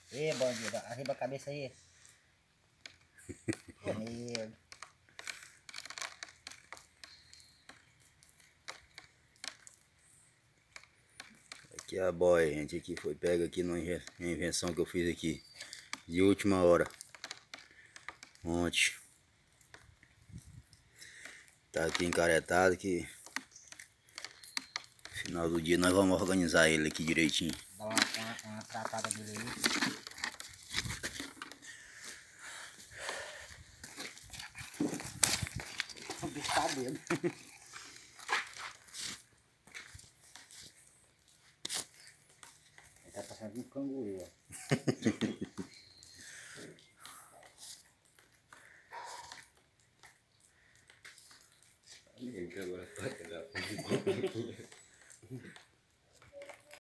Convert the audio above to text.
Ê, bandido, arriba a cabeça aí. Aí. Aqui é a boia, gente. Aqui foi pega aqui numa invenção que eu fiz aqui de última hora. Ontem. Tá aqui encaretado que final do dia nós vamos organizar ele aqui direitinho. Dá uma tratada dele aí. O bicho tá dentro. Ele tá passando de canguru, ó.